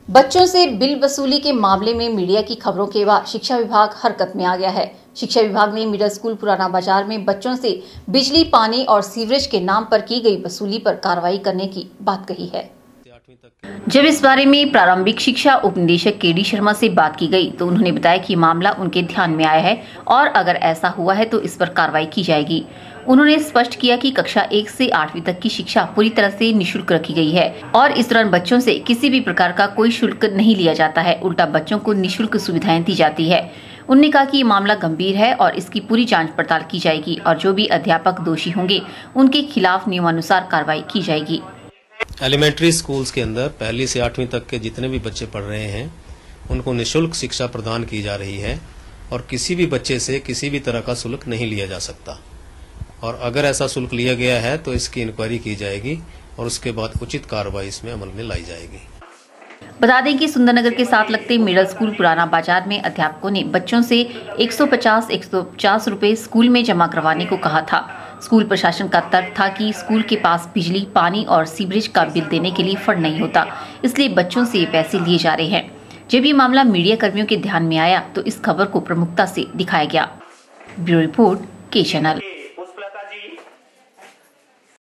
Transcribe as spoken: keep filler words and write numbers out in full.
बच्चों से बिल वसूली के मामले में मीडिया की खबरों के बाद शिक्षा विभाग हरकत में आ गया है। शिक्षा विभाग ने मिडिल स्कूल पुराना बाजार में बच्चों से बिजली, पानी और सीवरेज के नाम पर की गई वसूली पर कार्रवाई करने की बात कही है। जब इस बारे में प्रारंभिक शिक्षा उप निदेशक के डी शर्मा से बात की गई तो उन्होंने बताया कि मामला उनके ध्यान में आया है और अगर ऐसा हुआ है तो इस पर कार्रवाई की जाएगी। उन्होंने स्पष्ट किया कि कक्षा एक से आठवीं तक की शिक्षा पूरी तरह से निःशुल्क रखी गई है और इस दौरान बच्चों से किसी भी प्रकार का कोई शुल्क नहीं लिया जाता है, उल्टा बच्चों को निःशुल्क सुविधाएं दी जाती है। उन्होंने कहा कि ये मामला गंभीर है और इसकी पूरी जांच पड़ताल की जाएगी और जो भी अध्यापक दोषी होंगे उनके खिलाफ नियमानुसार कार्रवाई की जाएगी। एलिमेंट्री स्कूल्स के अंदर पहली से आठवीं तक के जितने भी बच्चे पढ़ रहे हैं उनको निःशुल्क शिक्षा प्रदान की जा रही है और किसी भी बच्चे से किसी भी तरह का शुल्क नहीं लिया जा सकता और अगर ऐसा शुल्क लिया गया है तो इसकी इंक्वायरी की जाएगी और उसके बाद उचित कार्रवाई इसमें अमल में लाई जाएगी। बता दें कि सुंदरनगर के साथ लगते मिडिल स्कूल पुराना बाजार में अध्यापकों ने बच्चों से एक सौ पचास एक सौ पचास रुपए स्कूल में जमा करवाने को कहा था। स्कूल प्रशासन का तर्क था कि स्कूल के पास बिजली, पानी और सीवरेज का बिल देने के लिए फंड नहीं होता, इसलिए बच्चों से ये पैसे लिए जा रहे हैं। जब ये मामला मीडिया कर्मियों के ध्यान में आया तो इस खबर को प्रमुखता से दिखाया गया। ब्यूरो रिपोर्ट, के चैनल।